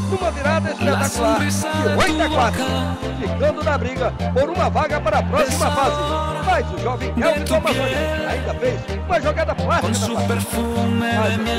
numa virada espetacular de 8-4, ficando na briga por uma vaga para a próxima fase. Mas o jovem Kelvin Tomazoni ainda fez uma jogada plástica na partida. Mas o